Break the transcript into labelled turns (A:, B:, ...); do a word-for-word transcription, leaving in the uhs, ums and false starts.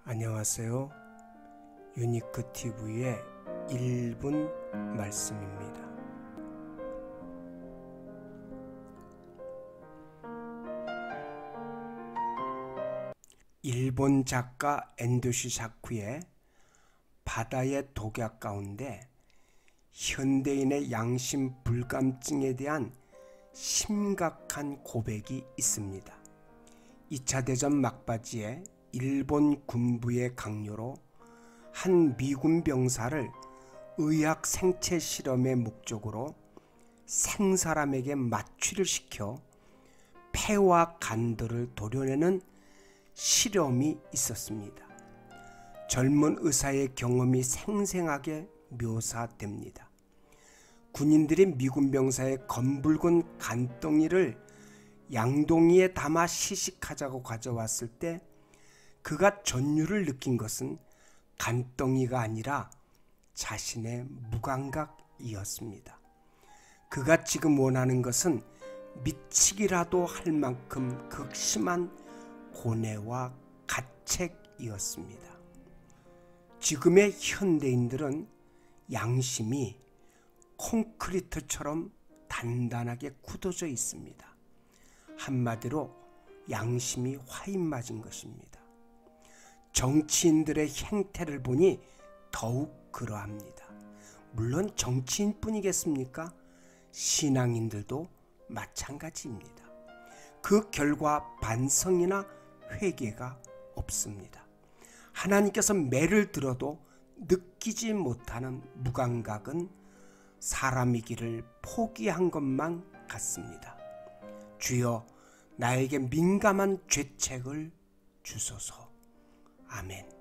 A: 안녕하세요. 유니크티비의 일 분 말씀입니다. 일본 작가 엔도시 사쿠의 바다의 독약 가운데 현대인의 양심 불감증에 대한 심각한 고백이 있습니다. 이 차 대전 막바지에 일본 군부의 강요로 한 미군 병사를 의학 생체 실험의 목적으로 생사람에게 마취를 시켜 폐와 간들을 도려내는 실험이 있었습니다. 젊은 의사의 경험이 생생하게 묘사됩니다. 군인들이 미군 병사의 검붉은 간덩이를 양동이에 담아 시식하자고 가져왔을 때 그가 전율을 느낀 것은 간덩이가 아니라 자신의 무감각이었습니다. 그가 지금 원하는 것은 미치기라도 할 만큼 극심한 고뇌와 가책이었습니다. 지금의 현대인들은 양심이 콘크리트처럼 단단하게 굳어져 있습니다. 한마디로 양심이 화인 맞은 것입니다. 정치인들의 행태를 보니 더욱 그러합니다. 물론 정치인뿐이겠습니까? 신앙인들도 마찬가지입니다. 그 결과 반성이나 회개가 없습니다. 하나님께서 매를 들어도 느끼지 못하는 무감각은 사람이기를 포기한 것만 같습니다. 주여, 나에게 민감한 죄책을 주소서. 아멘.